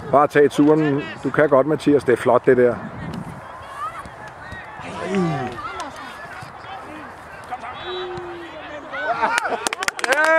Bare tag turen. Du kan godt, Mathias. Det er flot, det der. Ja!